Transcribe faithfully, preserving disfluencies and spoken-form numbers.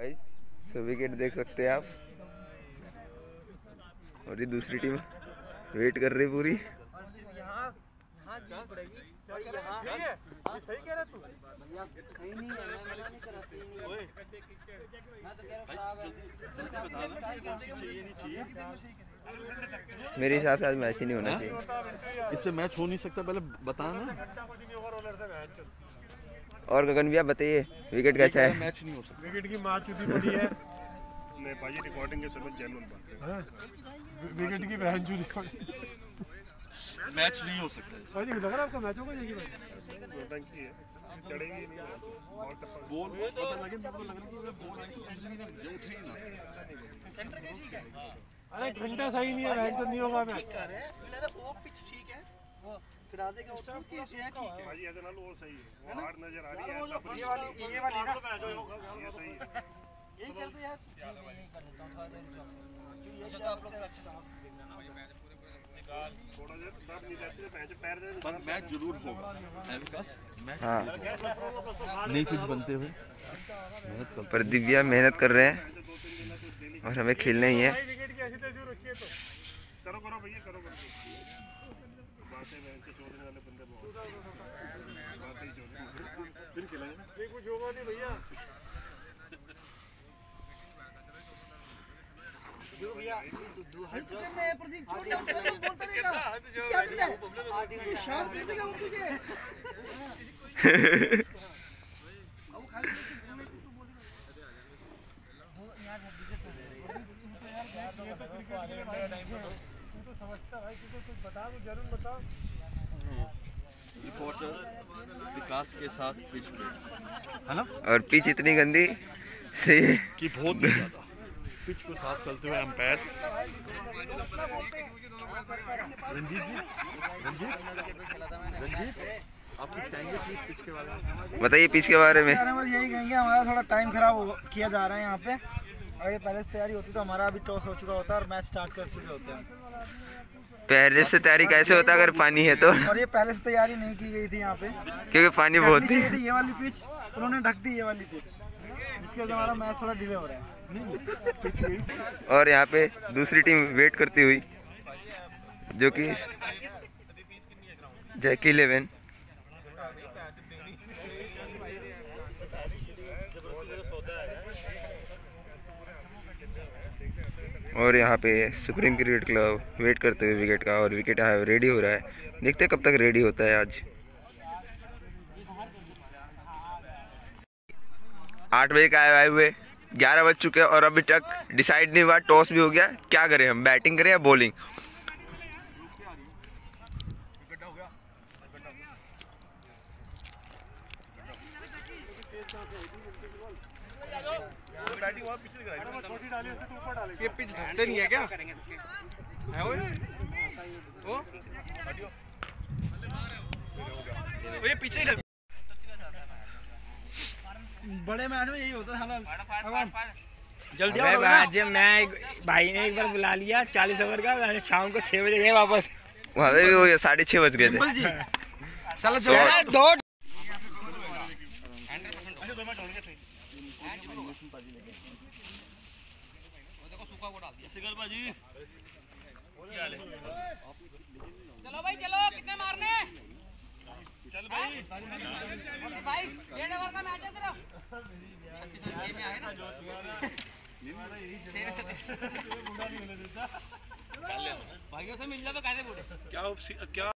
सो wicket देख सकते हैं आप। और ये दूसरी टीम वेट कर रही पूरी। मेरे हिसाब से आज मैच ही नहीं होना चाहिए। इस पे मैच हो नहीं सकता, पहले बताना। और गगन भैया बताइए विकेट कैसा है? मैच नहीं हो सकता। विकेट की मार चुकी पड़ी है। नहीं भाई रिकॉर्डिंग के समय जेन्युइन बात है। विकेट की बहन चुरी मैच नहीं हो सकता। भाई लग रहा है आपका मैच होगा ये भाई। टंकी है चढ़ेगी नहीं और बॉल पता लगे मेरे को लग रहा है कि बॉल आई तो ये उठेगी ना। सेंटर के ठीक है। अरे घंटा सही नहीं है, बहन तो नहीं होगा मैच। वो पिच ठीक है, वो फिर आधे के उतर के ये ठीक है भाई ऐसे ना लो सही है। वो हार्ड नजर आ रही है। ये वाली ये वाली ना ये सही है। यही कर दो यार। यही कर लेता हूं ये जो आप लोग थोड़ा देर दर्द नहीं जाती है पैर पैर दे। पर मैच जरूर होगा है विकास। मैच हाँ नहीं फिर बनते हुए पर दिव्या मेहनत कर रहे हैं और हमें खेलना ही है। विकेट की ऐसी तैसी रखिए तो करो करो भैया करो करो। बातें में के चोरने वाले बंदे बहुत बातें ही चोरने फिर खेलेंगे। ये कुछ होगा नहीं भैया। जो भैया दो हट जो मैं प्रदीप छोड़ दे बोलता रहेगा क्या तुझे आधी घंटे शाम कर देगा वो तुझे। अब खाली तू बोलेगा वो यार विकेट तो तू तो समझता भाई, तू तो कुछ बता दो जरूर बता। रिपोर्टर विकास के साथ पिच पे है ना। और पिच इतनी गंदी से कि बहुत ज्यादा पिच को साथ चलते हुए एम्पायर रंजीत जी रंजीत रंजीत आप कुछ कहेंगे प्लीज पिच के बारे में? बताइए पिच के बारे में। बस यही कहेंगे हमारा थोड़ा टाइम खराब किया जा रहा है यहाँ पे। अगर पहले से तैयारी होती तो हमारा अभी टॉस हो चुका होता और मैच स्टार्ट कर चुके होते हैं। पहले से तैयारी कैसे होता अगर पानी है तो? और ये पहले से तैयारी नहीं की गई थी यहाँ पे क्योंकि पानी बहुत थी। ये वाली पिच उन्होंने ढक दी, ये वाली पिच जिसके वजह हमारा मैच थोड़ा डिले हो रहा है। और यहाँ पे दूसरी टीम वेट करती हुई जो कि जैकी इलेवन। और यहाँ पे सुप्रीम क्रिकेट क्लब वेट करते हुए विकेट का, और विकेट यहाँ रेडी हो रहा है। देखते हैं कब तक रेडी होता है। आज आठ बजे का आए हुए ग्यारह बज चुके हैं और अभी तक डिसाइड नहीं हुआ। टॉस भी हो गया, क्या करें हम, बैटिंग करें या बॉलिंग? ये पिच ढकते नहीं है क्या? है वो? वो? ये पीछे ढक। बड़े मैच में यही होता है हालात। जल्दी आओ आज मैं भाई ने एक बार बुला लिया चालीस ओवर का, शाम को छह बजे गए वापस। वहाँ पे भी वो साढ़े छः बज गए थे। चलो दो चलो भाई चलो, कितने मारने? चल भाई भाई डेढ़ ओवर का मैच है तेरा। छत्तीस छह में आए ना छह में छत्तीस भाइयों से मिल जाओ तो कैसे बूढ़े क्या क्या